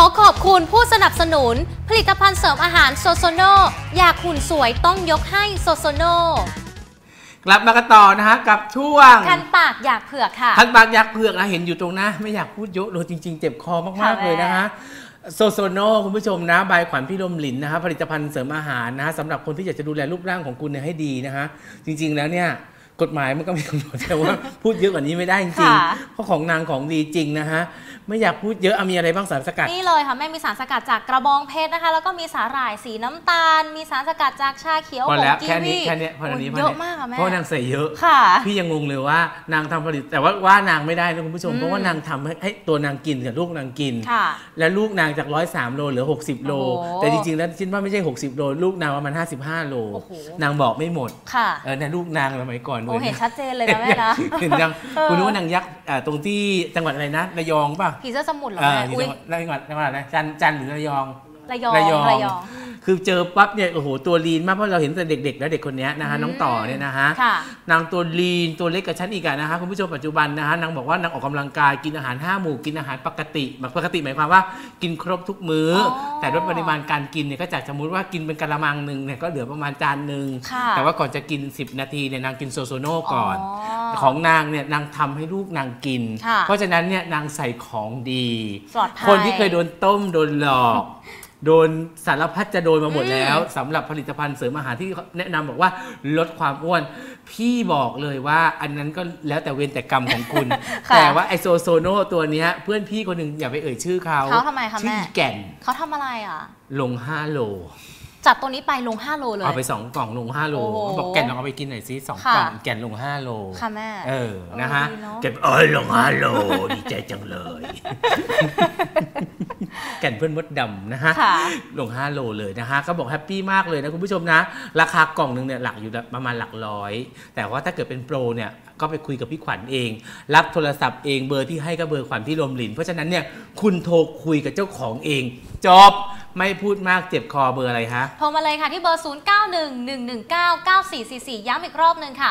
อขอบคุณผู้สนับสนุนผลิตภัณฑ์เสริมอาหารโซโซโนอยากหุ่นสวยต้องยกให้โซโซโนกลับมากันต่อนะฮะกับช่วงคันปากอยากเผือกค่ะคันปากอยากเผือกนะเห็นอยู่ตรงหน้าไม่อยากพูดเยอะเลยจริงๆเจ็บคอมากๆเลยนะฮะโซโซโนคุณผู้ชมนะใบขวัญพี่ลมหลินนะฮะผลิตภัณฑ์เสริมอาหารนะฮะสำหรับคนที่อยากจะดูแลรูปร่างของคุณให้ดีนะฮะจริงๆแล้วเนี่ยกฎหมายมันก็มีกำหนดแต่ว่าพูดเยอะกว่านี้ไม่ได้จริงๆเพราะของนางของดีจริงนะฮะไม่อยากพูดเยอะมีอะไรบ้างสารสกัดนี่เลยค่ะแม่มีสารสกัดจากกระบองเพชรนะคะแล้วก็มีสาหร่ายสีน้ำตาลมีสารสกัดจากชาเขียวผงกีวีเยอะมากค่ะแม่เพราะนางใส่เยอะพี่ยังงงเลยว่านางทำผลิตแต่ว่านางไม่ได้นะคุณผู้ชมเพราะว่านางทำให้ตัวนางกินกับลูกนางกินแล้วลูกนางจาก103 โลเหลือ60 โลแต่จริงๆแล้วคิดว่าไม่ใช่60 โลลูกนางประมาณ55 โลนางบอกไม่หมดเนี่ยลูกนางสมัยก่อนเห็นชัดเจนเลยนะแม่นะเห็นยังคุณรู้ว่านางยักษ์ตรงที่จังหวัดอะไรนะระยองป่ะผีเสื้อสมุทรเหรอแม่จังหวัดอะไรจันหรือระยองระยองคือเจอปั๊บเนี่ยโอ้โหตัวลีนมากเพราะเราเห็นแต่เด็กๆแล้วเด็กคนนี้นะคะน้องต่อเนี่ยนะฮะนางตัวลีนตัวเล็กกับฉันอีกนะฮะคุณผู้ชมปัจจุบันนะฮะนางบอกว่านางออกกำลังกายกินอาหาร5 หมู่กินอาหารปกติหมายความว่ากินครบทุกมื้อแต่ลดปริมาณการกินเนี่ยก็จากสมมติว่ากินเป็นกะละมังหนึ่งเนี่ยก็เหลือประมาณจานหนึ่งแต่ว่าก่อนจะกิน10 นาทีเนี่ยนางกินโซโซโน่ก่อนของนางเนี่ยนางทำให้ลูกนางกินเพราะฉะนั้นเนี่ยนางใส่ของดีคนที่เคยโดนต้มโดนหลอกโดนสารพัดจะโดนมาหมดแล้วสำหรับผลิตภัณฑ์เสริมอาหารที่แนะนำบอกว่าลดความอ้วนพี่บอกเลยว่าอันนั้นก็แล้วแต่เวรแต่กรรมของคุณ แต่ว่าไอโซโซโนตัวนี้เพื่อนพี่คนหนึ่งอย่าไปเอ่ยชื่อเขาทำไมคะแม่ชื่อแก่นเขาทำอะไรอ่ะลง5 โลจัดตัวนี้ไปลง5 โลเลยเอาไป2 กล่องลง5 โลบอกแก่นลองเอาไปกินหน่อยซิ2 กล่องแก่นลง5 โลค่ะแม่นะฮะแก่นลง5 โลดีใจจังเลยแก่นเพื่อนมดดำนะฮะลง5 โลเลยนะฮะก็บอกแฮปปี้มากเลยนะคุณผู้ชมนะราคากล่องหนึ่งเนี่ยหลักอยู่ประมาณหลักร้อยแต่ว่าถ้าเกิดเป็นโปรเนี่ยก็ไปคุยกับพี่ขวัญเองรับโทรศัพท์เองเบอร์ที่ให้ก็เบอร์ขวัญพี่ลมหลินเพราะฉะนั้นเนี่ยคุณโทรคุยกับเจ้าของเองจบไม่พูดมากเจ็บคอเบอร์อะไรฮะโทรมาเลยค่ะที่เบอร์0911199444ย้ำอีกรอบนึงค่ะ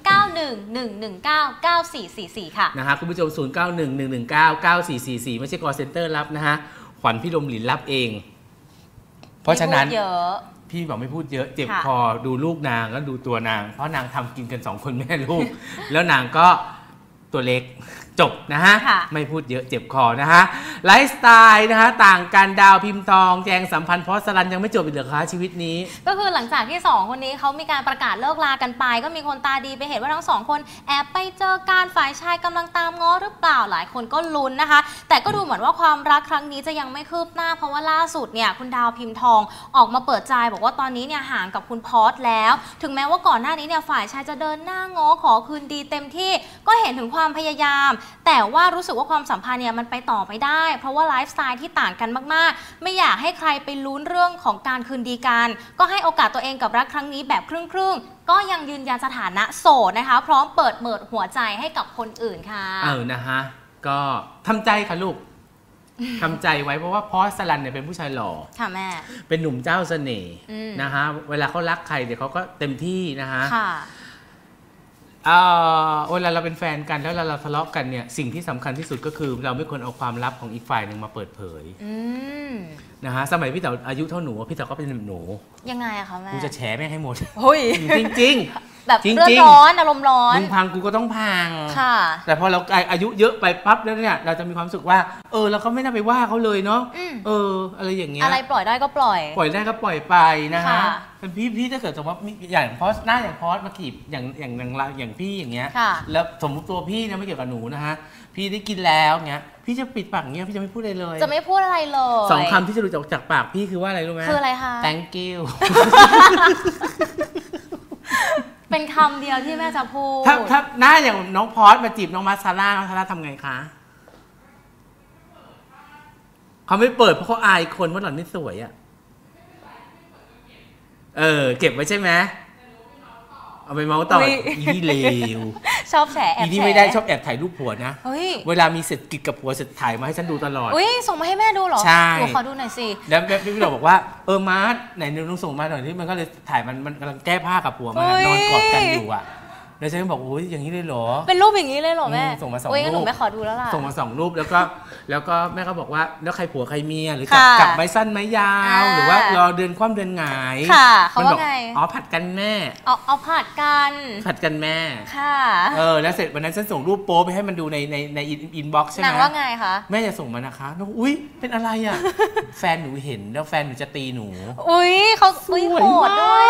0911199444ค่ะนะฮะคุณผู้ชม0911199444ไม่ใช่ call center รับนะฮะขวัญพี่ลมหลินรับเองเพราะฉะนั้นพี่บอกไม่พูดเยอะเจ็บคอดูลูกนางก็ดูตัวนางเพราะนางทำกินกัน2 คนแม่ลูกแล้วนางก็ตัวเล็กจบนะฮะไม่พูดเยอะเจ็บคอนะฮะไลฟ์สไตล์นะฮะต่างกันดาวพิมพ์ทองแจงสัมพันธ์เพราะสลันยังไม่จบอีกเหรอคะชีวิตนี้ก็คือหลังจากที่2 คนนี้เขามีการประกาศเลิกลากันไปก็มีคนตาดีไปเห็นว่าทั้ง2 คนแอบไปเจอการฝ่ายชายกำลังตามง้อหรือเปล่าหลายคนก็ลุ้นนะคะแต่ก็ดูเหมือนว่าความรักครั้งนี้จะยังไม่คืบหน้าเพราะว่าล่าสุดเนี่ยคุณดาวพิมพ์ทองออกมาเปิดใจบอกว่าตอนนี้เนี่ยห่างกับคุณพอสแล้วถึงแม้ว่าก่อนหน้านี้เนี่ยฝ่ายชายจะเดินหน้าง้อขอคืนดีเต็มที่ก็เห็นถึงความพยายามแต่ว่ารู้สึกว่าความสัมพันธ์เนี่ยมันไปต่อไม่ได้เพราะว่าไลฟ์สไตล์ที่ต่างกันมากๆไม่อยากให้ใครไปลุ้นเรื่องของการคืนดีกันก็ให้โอกาสตัวเองกับรักครั้งนี้แบบครึ่งๆก็ยังยืนยันสถานะโสดนะคะพร้อมเปิดเมิดหัวใจให้กับคนอื่นค่ะนะฮะก็ทำใจค่ะลูกทำใจไว้เพราะว่าพอสลันเนี่ยเป็นผู้ชายหล่อค่ะแม่เป็นหนุ่มเจ้าเสน่ห์นะฮะเวลาเขารักใครเดี๋ยวเขาก็เต็มที่นะฮะเวลาเราเป็นแฟนกันแล้วเราทะเลาะกันเนี่ยสิ่งที่สำคัญที่สุดก็คือเราไม่ควรเอาความลับของอีกฝ่ายหนึ่งมาเปิดเผยนะฮะสมัยพี่เต๋ออายุเท่าหนูพี่เต๋อก็เป็นหนูยังไงอะคะแม่กูจะแฉแม่งให้หมดจริงแบบเลือดร้อนอารมณ์ร้อนมึงพังกูก็ต้องพังค่ะแต่พอเราอายุเยอะไปปั๊บแล้วเนี่ยเราจะมีความรู้สึกว่าเราก็ไม่น่าไปว่าเขาเลยเนาะอะไรอย่างเงี้ยอะไรปล่อยได้ก็ปล่อยได้ก็ปล่อยไปนะฮะเป็นพี่ถ้าเกิดสมมติว่าอย่างพอสหน้าอย่างพอสมาขีบอย่างพี่อย่างเงี้ยแล้วสมมติตัวพี่เนี่ยไม่เกี่ยวกับหนูนะฮะพี่ได้กินแล้วเงี้ยพี่จะปิดปากเงี้ยพี่จะไม่พูดอะไรเลยจะไม่พูดอะไรเลย 2 คำที่จะรู้จากปากพี่คือว่าอะไรรู้ไหมคืออะไรคะ thank you เป็นคำเดียวที่แม่จะพูดถ้าหน้าอย่างน้องพอสมาจีบน้องมาซาร่าทำไงคะเขาไม่เปิดเพราะเขาอายคนว่าหล่อนไม่สวยอ่ะเก็บไว้ใช่ไหมเอาไปเมาส์ต่ออีเลวชอบแฉแอบอีนี่ไม่ได้ชอบแอบถ่ายรูปผัวนะเวลามีเสร็จกิจกับผัวเสร็จถ่ายมาให้ฉันดูตลอดส่งมาให้แม่ดูเหรอใช่ขอดูหน่อยสิแล้วพี่เราบอกว่ามาร์ทไหนนึงส่งมาหน่อยที่มันก็เลยถ่ายมันกำลังแก้ผ้ากับผัวมันนอนกอดกันอยู่อ่ะแล้วฉันก็บอกโอ้ยอย่างนี้เลยเหรอเป็นรูปอย่างนี้เลยเหรอแม่ส่งมา2 รูปหนูไม่ขอดูแล้วล่ะส่งมา2 รูปแล้วก็แม่ก็บอกว่าแล้วใครผัวใครเมียหรือจับไม้สั้นไม้ยาวหรือว่ารอเดือนคว่ำเดือนหงายค่ะเขาว่าไงผัดกันแม่เอาผัดกันแม่ค่ะแล้วเสร็จวันนั้นฉันส่งรูปโป๊ไปให้มันดูในอินบ็อกซ์ใช่ไหมนางว่าไงคะแม่จะส่งมานะคะน้องอุ้ยเป็นอะไรอ่ะแฟนหนูเห็นแล้วแฟนหนูจะตีหนูอุ้ยเขาโหดด้วย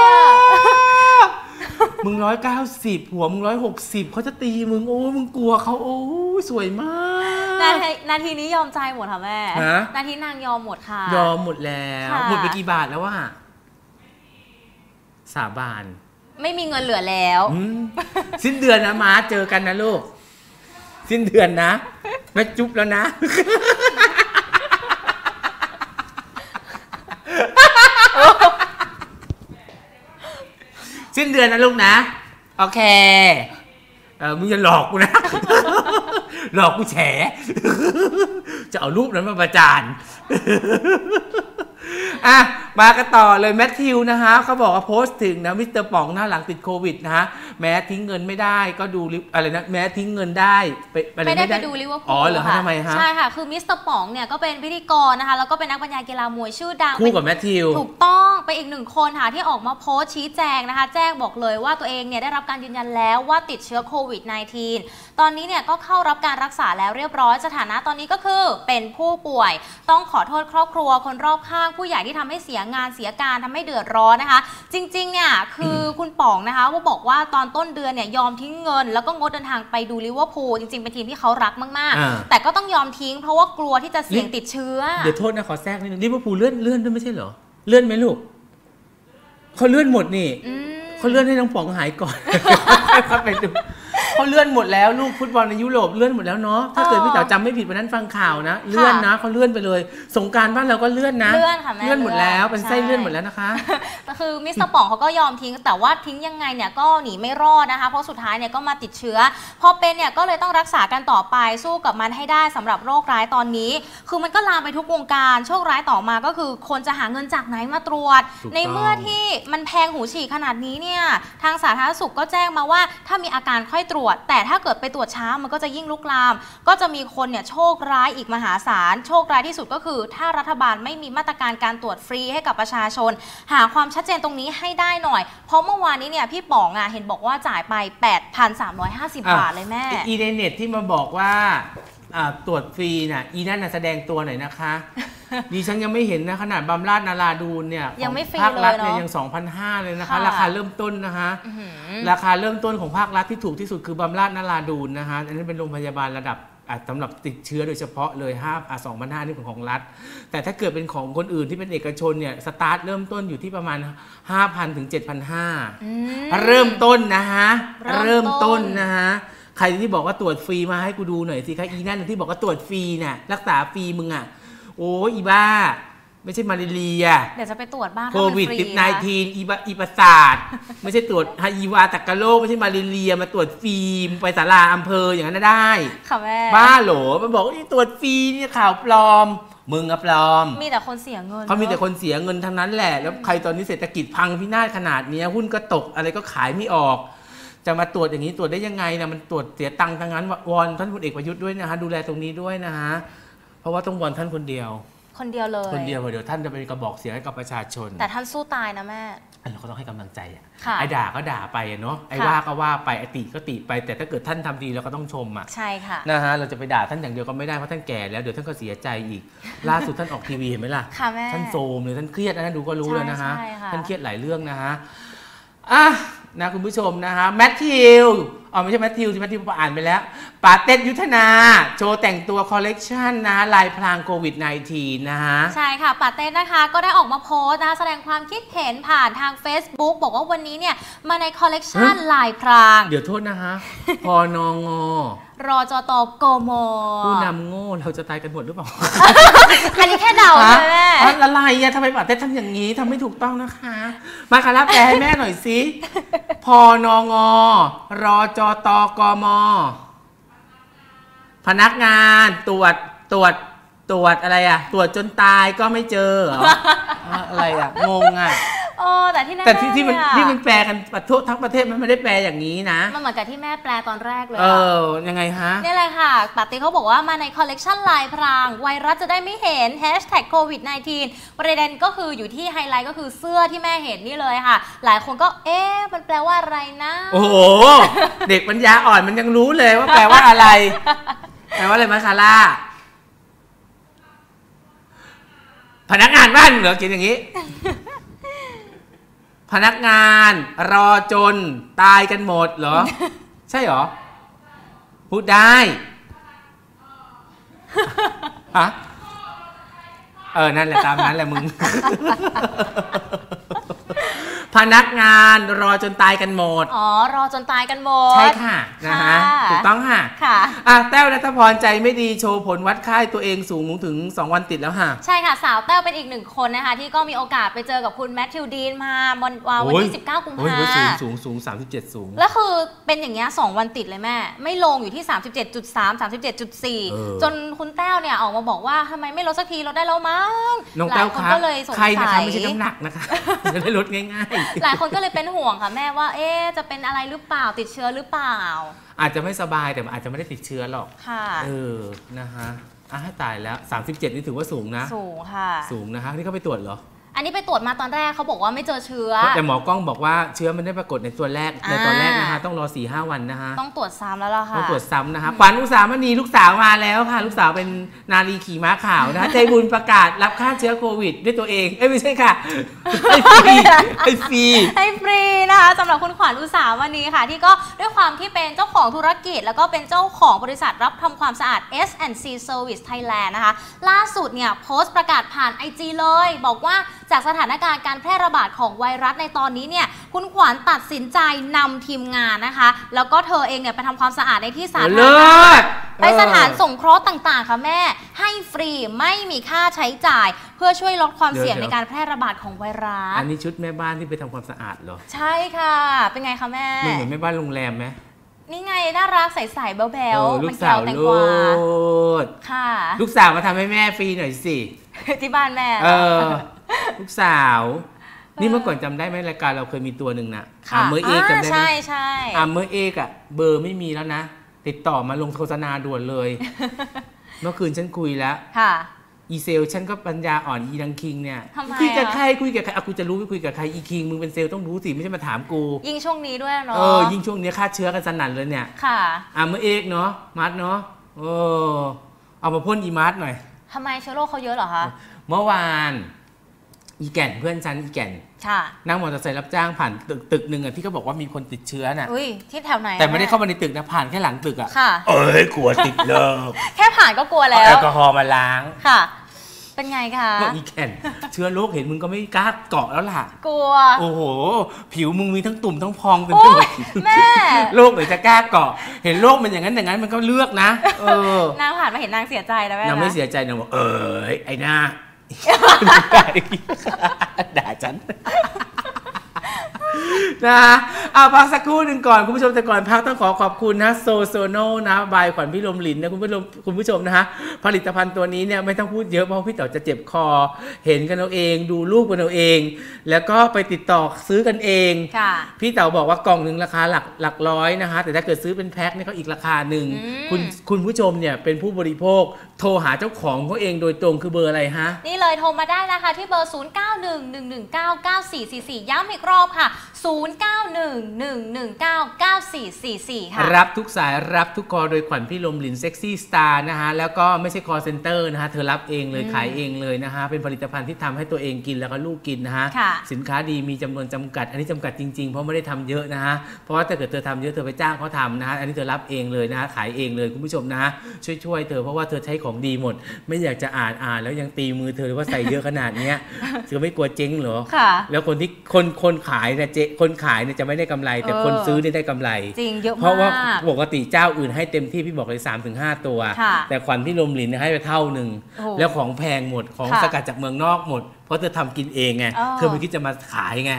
มึง190ผัวมึง160เขาจะตีมึงโอ้มึงกลัวเขาโอ้สวยมากนาทีนี้ยอมใจหมดค่ะแม่นาทีนางยอมหมดค่ะยอมหมดแล้วหมดไปกี่บาทแล้วว่าสาบานไม่มีเงินเหลือแล้วสิ้นเดือนนะม้าเจอกันนะลูกสิ้นเดือนนะแม่จุ๊บแล้วนะสิ้นเดือนนะลูกนะโอเคมึงจะหลอกกูนะหลอกกูแฉจะเอารูปนั้นมาประจานมากันต่อเลยแมทธิวนะคะเขาบอกว่าโพสต์ถึงนะมิสเตอร์ป๋องหน้าหลังติดโควิดนะฮะแม้ทิ้งเงินไม่ได้ก็ดูอะไรนะแม้ทิ้งเงินได้ไม่ได้ไปดูลิเวอร์พูลเหรอทำไมฮะใช่ค่ะคือมิสเตอร์ป๋องเนี่ยก็เป็นพิธีกรนะคะแล้วก็เป็นนักบรรยายกีฬามวยชื่อดังคู่กับแมทธิวถูกต้องเป็นอีก1 คนค่ะที่ออกมาโพสต์ชี้แจงนะคะแจ้งบอกเลยว่าตัวเองเนี่ยได้รับการยืนยันแล้วว่าติดเชื้อโควิด -19 ตอนนี้เนี่ยก็เข้ารับการรักษาแล้วเรียบร้อยสถานะตอนนี้ก็คือเป็นผู้ป่วยต้องขอโทษครอบครัวคนรอบข้างผู้ใหญ่ที่ทำให้เสียงานเสียการทำให้เดือดร้อนนะคะจริงๆเนี่ยคือคุณป๋องนะคะว่าบอกว่าตอนต้นเดือนเนี่ยยอมทิ้งเงินแล้วก็งดเดินทางไปดูลิเวอร์พูลจริงๆเป็นทีมที่เขารักมากๆแต่ก็ต้องยอมทิ้งเพราะว่ากลัวที่จะเสี่ยงติดเชื้อเดี๋ยวโทษนะขอแทรกนิดนึงลิเวอร์พูลเลื่อนด้วยไม่ใช่เหรอเลื่อนไหมลูกเขาเลื่อนหมดนี่เขาเลื่อนให้น้องป๋องหายก่อนค่อยไปดูเขาเลื่อนหมดแล้วลูกฟุตบอลในยุโรปเลื่อนหมดแล้วเนาะถ้าเกิดพี่เต๋อจำไม่ผิดวันนั้นฟังข่าวนะเลื่อนนะเขาเลื่อนไปเลยสงกรานต์บ้านเราก็เลื่อนนะเลื่อนค่ะแม่เลื่อนหมดแล้วเป็นไส้เลื่อนหมดแล้วนะคะแต่คือมิสเตอร์ป๋องเขาก็ยอมทิ้งแต่ว่าทิ้งยังไงเนี่ยก็หนีไม่รอดนะคะเพราะสุดท้ายเนี่ยก็มาติดเชื้อพอเป็นเนี่ยก็เลยต้องรักษากันต่อไปสู้กับมันให้ได้สำหรับโรคร้ายตอนนี้คือมันก็ลามไปทุกวงการโชคร้ายต่อมาก็คือคนจะหาเงินจากไหนมาตรวจในเมื่อที่มันแพงหูฉี่ขนาดนี้เนี่ยทางสาธารณสุขก็แจ้งมาว่าถ้ามีอาการค่อยตรวจแต่ถ้าเกิดไปตรวจช้ามันก็จะยิ่งลุกลามก็จะมีคนเนี่ยโชคร้ายอีกมหาศาลโชคร้ายที่สุดก็คือถ้ารัฐบาลไม่มีมาตรการการตรวจฟรีให้กับประชาชนหาความชัดเจนตรงนี้ให้ได้หน่อยเพราะเมื่อวานนี้เนี่ยพี่ป๋องเห็นบอกว่าจ่ายไป 8,350 บาทเลยแม่อีเน็ตที่มาบอกว่าตรวจฟรีน่ะอีนั่นน่ะแสดงตัวหน่อยนะคะดิฉันยังไม่เห็นนะขนาดบำราศนาราดูนเนี่ยยังไม่ฟรีภาครัฐเนี่ยยัง 2,500 เลยนะคะราคาเริ่มต้นนะคะราคาเริ่มต้นของภาครัฐที่ถูกที่สุดคือบำราศนาราดูนนะคะอันนี้เป็นโรงพยาบาลระดับสำหรับติดเชื้อโดยเฉพาะเลย2,500นี่เป็นของรัฐแต่ถ้าเกิดเป็นของคนอื่นที่เป็นเอกชนเนี่ยสตาร์ทเริ่มต้นอยู่ที่ประมาณ 5,000 ถึง 7,500 เริ่มต้นนะคะเริ่มต้นนะคะใครที่บอกว่าตรวจฟรีมาให้กูดูหน่อยสิคะอีนั่นที่บอกว่าตรวจฟรีน่ะรักษาฟรีมึงโอ้อีบ้าไม่ใช่มาลาเรียเดี๋ยวจะไปตรวจบ้างโควิด-19อีประสาทไม่ใช่ตรวจอีวาตกโรคไม่ใช่มาลาเรียมาตรวจฟรีไปศาลาอำเภออย่างนั้นได้ค่ะแม่บ้าโหลมันบอกว่าตรวจฟรีนี่ข่าวปลอมมึงปลอมมีแต่คนเสียเงินเขามีแต่คนเสียเงินทั้งนั้นแหละแล้วใครตอนนี้เศรษฐกิจพังพินาศขนาดนี้หุ้นก็ตกอะไรก็ขายไม่ออกจะมาตรวจอย่างนี้ตรวจได้ยังไงนะมันตรวจเสียตังค์ทั้งนั้นวอนท่านพลเอกประยุทธ์ด้วยนะคะดูแลตรงนี้ด้วยนะคะเพราะว่าต้องวอนท่านคนเดียวเลยคนเดียวเดี๋ยวท่านจะเป็นกระบอกเสียงให้กับประชาชนแต่ท่านสู้ตายนะแม่เราก็ต้องให้กำลังใจไอ้ด่าก็ด่าไปเนาะไอ้ว่าก็ว่าไปไอ้ติก็ติไปแต่ถ้าเกิดท่านทำดีเราก็ต้องชมใช่ค่ะนะฮะเราจะไปด่าท่านอย่างเดียวก็ไม่ได้เพราะท่านแก่แล้วเดี๋ยวท่านก็เสียใจอีกล่าสุดท่านออกทีวีเห็นไหมล่ะท่านโซมเลยท่านเครียดนะดูก็รู้เลยนะฮะท่านเครียดหลายเรื่องนะฮะนะคุณผู้ชมนะฮะแมทธิวไม่ใช่แมทธิวอ่านไปแล้วปาเต้ยุทธนาโชว์แต่งตัวคอลเลกชันนะลายพรางโควิด -19 นะฮะใช่ค่ะปาเต้นะคะก็ได้ออกมาโพสต์นะคะแสดงความคิดเห็นผ่านทาง Facebook บอกว่าวันนี้เนี่ยมาในคอลเลกชันลายพรางเดี๋ยวโทษนะฮะพนงรจตกมผู้นำโง่เราจะตายกันหมดหรือเปล่าอันนี้แค่เดาใช่ไหมอะไรทำไมปาเต้ทำอย่างนี้ทำไม่ถูกต้องนะคะมาคาราแปลให้แม่หน่อยสิพนงรจตกมพนักงานตรวจอะไรตรวจจนตายก็ไม่เจออะไรงงแต่ที่มันแปลกันทั้งประเทศมันไม่ได้แปลอย่างนี้นะมันเหมือนกับที่แม่แปลตอนแรกเลยยังไงฮะนี่เลยค่ะปาติเขาบอกว่ามาในคอลเลกชันลายพรางไวรัสจะได้ไม่เห็น#COVID-19 ประเด็นก็คืออยู่ที่ไฮไลท์ก็คือเสื้อที่แม่เห็นนี่เลยค่ะหลายคนก็มันแปลว่าอะไรนะโอ้โหเด็กปัญญาอ่อนมันยังรู้เลยว่าแปลว่าอะไรแปลว่าอะไรมาคาร่าพนักงานบ้านเหรอกินอย่างนี้พนักงานรอจนตายกันหมดเหรอใช่เหรอพูดได้ฮะนั่นแหละตามนั้นแหละมึงพนักงานรอจนตายกันหมดรอจนตายกันหมดใช่ค่ะนะฮะถูกต้องค่ะแต้วณัฐพรใจไม่ดีโชว์ผลวัดไข้ตัวเองสูงถึง2 วันติดแล้วค่ะใช่ค่ะสาวแต้วเป็นอีก1 คนนะคะที่ก็มีโอกาสไปเจอกับคุณแมทธิวดีนมาวันที่19 กุมภาพันธ์สูง37สูงแล้วคือเป็นอย่างเงี้ย2 วันติดเลยแม่ไม่ลงอยู่ที่ 37.3 37.4 จนคุณแต้วเนี่ยออกมาบอกว่าทำไมไม่ลดสักทีลดได้แล้วมั้งน้องแต้วคะใครนะคะไม่ใช่น้ำหนักนะคะจะได้ลดง่ายๆหลายคนก็เลยเป็นห่วงค่ะแม่ว่าจะเป็นอะไรหรือเปล่าติดเชื้อหรือเปล่าอาจจะไม่สบายแต่อาจจะไม่ได้ติดเชื้อหรอกค่ะนะฮะตายแล้ว37นี่ถือว่าสูงนะสูงค่ะสูงนะคะนี่เขาไปตรวจเหรออันนี้ไปตรวจมาตอนแรกเขาบอกว่าไม่เจอเชื้อแต่หมอกล้องบอกว่าเชื้อมันได้ปรากฏในตอนแรกนะคะต้องรอ 4-5 วันนะคะต้องตรวจซ้ำแล้วล่ะค่ะต้องตรวจซ้ำนะคะขวัญอุสามณีลูกสาวมาแล้วค่ะลูกสาวเป็นนารีขี่ม้าขาวนะใจบุญประกาศรับค่าเชื้อโควิดด้วยตัวเองไม่ใช่ค่ะให้ฟรีนะคะสำหรับคุณขวัญอุสามณีค่ะที่ก็ด้วยความที่เป็นเจ้าของธุรกิจแล้วก็เป็นเจ้าของบริษัทรับทำความสะอาด S&C Service Thailand นะคะล่าสุดเนี่ยโพสต์ประกาศผ่าน IG เลยบอกว่าจากสถานการณ์การแพร่ระบาดของไวรัสในตอนนี้เนี่ยคุณขวัญตัดสินใจนำทีมงานนะคะแล้วก็เธอเองเนี่ยไปทำความสะอาดในที่สาธารณะไปสถานสงเคราะห์ต่างๆค่ะแม่ให้ฟรีไม่มีค่าใช้จ่ายเพื่อช่วยลดความเสี่ยงในการแพร่ระบาดของไวรัสอันนี้ชุดแม่บ้านที่ไปทำความสะอาดเหรอใช่ค่ะเป็นไงคะแม่มันเหมือนแม่บ้านโรงแรมไหมนี่ไงน่ารักใสๆแบ๊วๆมันแก้วแตงกวาค่ะลูกสาวมาทำให้แม่ฟรีหน่อยสิที่บ้านแม่ลูกสาวนี่เมื่อก่อนจำได้ไหมรายการเราเคยมีตัวหนึ่งนะเมอร์เอกจำได้ไหมใช่เมอร์เอกอะเบอร์ไม่มีแล้วนะติดต่อมาลงโฆษณาด่วนเลยเมื่อคืนฉันคุยแล้วอีเซลฉันก็ปัญญาอ่อนอีดังคิงเนี่ยคุยกับใครกูจะรู้ไปคุยกับใครอีคิงมึงเป็นเซลต้องรู้สิไม่ใช่มาถามกูยิ่งช่วงนี้ด้วยเนาะยิ่งช่วงนี้ฆ่าเชื้อกันสนั่นเลยเนี่ยค่ะเมอร์เอกเนาะมาร์ทเนาะเอามาพ่นอีมาร์ทหน่อยทำไมเชื้อโรคเขาเยอะเหรอคะเมื่อวานอีแก่นเพื่อนฉันอีแก่นนั่งมอเตอร์ไซค์รับจ้างผ่านตึกหนึ่งที่เขาบอกว่ามีคนติดเชื้อน่ะที่แถวไหนแต่ไม่ได้เข้ามาในตึกนะผ่านแค่หลังตึกอ่ะกลัวติดเลยแค่ผ่านก็กลัวแล้วแอลกอฮอล์มาล้างค่ะเป็นไงคะอีแก่นเชื้อโรคเห็นมึงก็ไม่กล้าเกาะแล้วล่ะกลัวโอ้โหผิวมึงมีทั้งตุ่มทั้งพองเป็นแม่โรคไหนจะกล้าเกาะเห็นโรคมันอย่างนั้นมันก็เลือกนะนางผ่านมาเห็นนางเสียใจแล้วแม่นางไม่เสียใจนางบอกไอ้หน้าด่าฉันนะเอาพักสักครู่หนึ่งก่อนคุณผู้ชมแต่ก่อนพักต้องขอบคุณนะโซโนนะบายขวัญพี่ลมหลินนะคุณผู้ชมนะฮะผลิตภัณฑ์ตัวนี้เนี่ยไม่ต้องพูดเยอะเพราะพี่เต๋อจะเจ็บคอเห็นกันเอาเองดูรูปกันเอาเองแล้วก็ไปติดต่อซื้อกันเองพี่เต๋อบอกว่ากล่องหนึ่งราคาหลักร้อยนะคะแต่ถ้าเกิดซื้อเป็นแพ็คนี่ก็อีกราคาหนึ่งคุณผู้ชมเนี่ยเป็นผู้บริโภคโทรหาเจ้าของเขาเองโดยตรงคือเบอร์อะไรฮะนี่เลยโทรมาได้นะคะที่เบอร์0911199444ย้ำอีกรอบค่ะ0911199444ค่ะรับทุกสายรับทุกคอโดยขวัญพี่ลมหลินเซ็กซี่สตาร์นะฮะแล้วก็ไม่ใช่คอเซ็นเตอร์นะฮะเธอรับเองเลยขายเองเลยนะฮะเป็นผลิตภัณฑ์ที่ทำให้ตัวเองกินแล้วก็ลูกกินนะฮะสินค้าดีมีจำนวนจำกัดอันนี้จำกัดจริงๆเพราะไม่ได้ทำเยอะนะฮะเพราะว่าถ้าเกิดเธอทำเยอะเธอไปจ้างเขาทำนะฮะอันนี้เธอรับเองเลยนะฮะขายเองเลยคุณผู้ชมนะฮะช่วยเธอเพราะว่าเธอใช้ของดีหมดไม่อยากจะอ่านแล้วยังตีมือเธอว่าใส่เยอะขนาดนี้เธอไม่กลัวเจ๊งเหรอแล้วคนที่คนขายเนี่ยคนขายเนี่ยจะไม่ได้กำไรแต่คนซื้อเนี่ยได้กำไรจริงเยอะมากเพราะว่าปกติเจ้าอื่นให้เต็มที่พี่บอกเลย 3-5 ตัวแต่ขวัญพี่ลมหลินให้ไปเท่านึงแล้วของแพงหมดของสกัดจากเมืองนอกหมดเพราะเธอทำกินเองไงเธอไม่คิดจะมาขายไง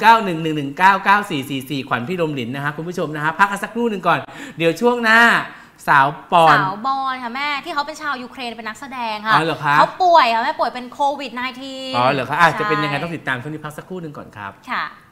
0911199444ขวัญพี่ลมหลินนะฮะคุณผู้ชมนะฮะพักสักครู่หนึ่งก่อนเดี๋ยวช่วงหน้าสาวปอนสาวบอลค่ะแม่ที่เขาเป็นชาวยูเครนเป็นนักแสดงค่ะอ๋อเหรอคะเขาป่วยค่ะแม่ป่วยเป็นโควิด -19 อ๋อเหรอคะจะเป็นยังไงต้องติดตามช่วงนี้พักสักครู่หนึ่งก่อนครับค่ะ